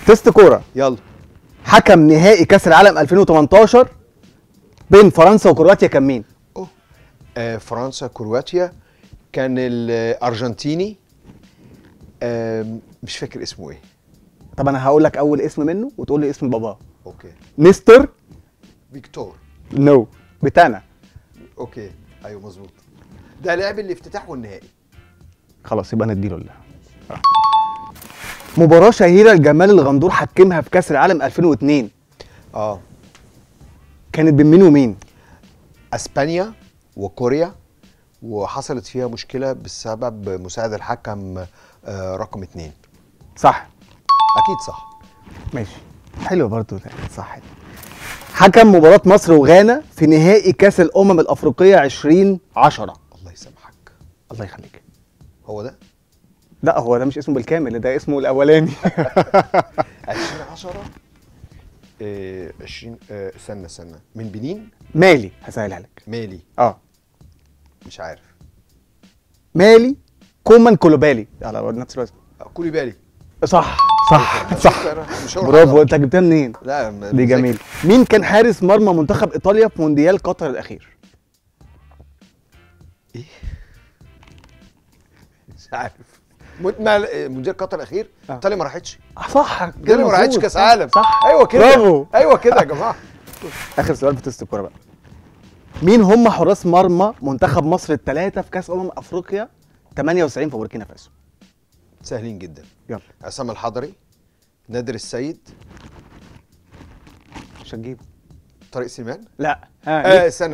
تيست كوره. يلا. حكم نهائي كاس العالم 2018 بين فرنسا وكرواتيا كان مين؟ فرنسا كرواتيا كان الارجنتيني، مش فاكر اسمه ايه. طب انا هقول لك اول اسم منه وتقول لي اسم باباه. اوكي. نيستر. فيكتور. نو. بتانا. اوكي ايوه مظبوط. ده لعب الافتتاح والنهائي. خلاص يبقى نديله الله. مباراة شهيرة لجمال الغندور حكمها في كاس العالم 2002 كانت بين مين ومين؟ اسبانيا وكوريا، وحصلت فيها مشكلة بسبب مساعد الحكم رقم 2. صح. اكيد صح. ماشي حلو برضو. صح. حكم مباراة مصر وغانا في نهائي كاس الامم الافريقية 2010. الله يسامحك. الله يخليك. هو ده؟ لا هو ده مش اسمه بالكامل، ده اسمه الاولاني. 2010 20 استنى من بنين. مالي. هسهلها لك. مالي. مش عارف. مالي كومان كولوبالي على نفس الوزن. كوليبالي. صح صح صح. برافو. انت جبتها منين؟ لا دي جميل. مين كان حارس مرمى منتخب ايطاليا في مونديال قطر الاخير؟ ايه؟ مش عارف. مونديال قطر الاخير ايطاليا ما راحتش. صح. ايطاليا ما راحتش كاس عالم. صح. ايوه كده. برافو. ايوه كده يا جماعه. اخر سؤال في تيست الكوره بقى. مين هم حراس مرمى منتخب مصر الثلاثه في كاس افريقيا 98 في بوركينا فاسو؟ سهلين جدا. يلا. عصام الحضري، نادر السيد. مش هتجيبه. طارق سليمان؟ لا. استنى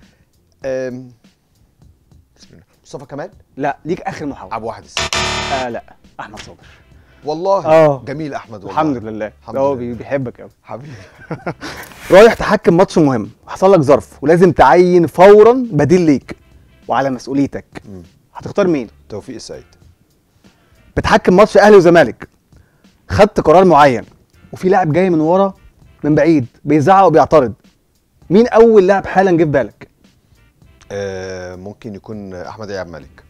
بسم الله. مصطفى كمال؟ لا ليك اخر محاوله. عبد واحد السيد. لا احمد صابر. والله جميل احمد والله. الحمد لله. هو بيحبك قوي حبيبي. رايح تحكم ماتش مهم، حصل لك ظرف ولازم تعين فورا بديل ليك وعلى مسؤوليتك. هتختار مين؟ توفيق السيد. بتحكم ماتش اهلي وزمالك، خدت قرار معين وفي لاعب جاي من ورا من بعيد بيزعق وبيعترض، مين اول لاعب حالا جه في بالك؟ ممكن يكون احمد عبد الملك.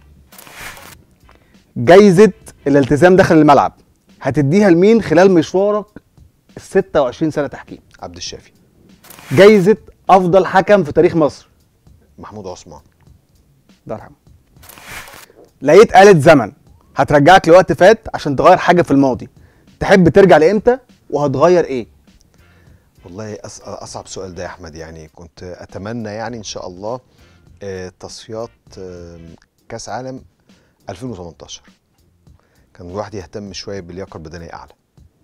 جايزة الالتزام داخل الملعب هتديها لمين خلال مشوارك ال 26 سنة تحكيم؟ عبد الشافي. جايزة افضل حكم في تاريخ مصر؟ محمود عثمان. الله يرحمه. لقيت آلة زمن هترجعك لوقت فات عشان تغير حاجة في الماضي، تحب ترجع لامتى وهتغير ايه؟ والله اصعب سؤال ده يا احمد. يعني كنت اتمنى يعني ان شاء الله تصفيات كاس عالم 2018 كان الواحد يهتم شويه باللياقه البدنيه اعلى.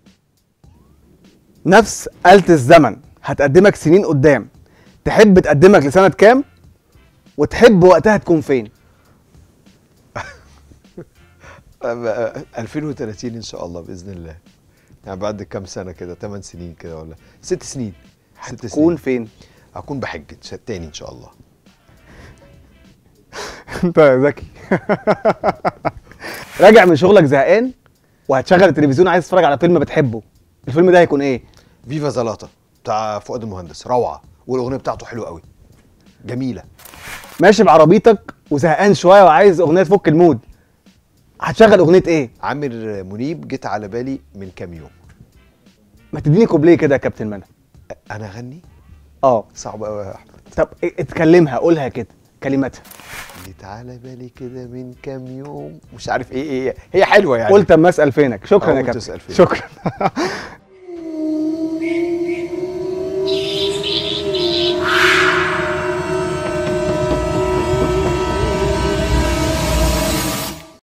نفس آلة الزمن هتقدمك سنين قدام، تحب تقدمك لسنة كام وتحب وقتها تكون فين؟ 2030 ان شاء الله باذن الله. يعني بعد كام سنه كده، 8 سنين كده ولا 6 سنين. هتكون فين؟ هكون بحج تاني ان شاء الله. انت ذكي. راجع من شغلك زهقان وهتشغل التلفزيون عايز تتفرج على فيلم بتحبه، الفيلم ده هيكون ايه؟ فيفا زلاطة بتاع فؤاد المهندس، روعه، والاغنيه بتاعته حلوه قوي جميله. ماشي بعربيتك وزهقان شويه وعايز اغنيه تفك المود، هتشغل اغنيه ايه؟ عامر منيب جيت على بالي من كام يوم. ما تديني كوبليه كده يا كابتن منى. انا اغني؟ صعب قوي يا احمد. طب اتكلمها، قولها كده كلماتها. جيت على بالي كده من كام يوم، مش عارف ايه هي حلوه يعني. قلت اما اسال فينك. شكرا يا كابتن. شكرا.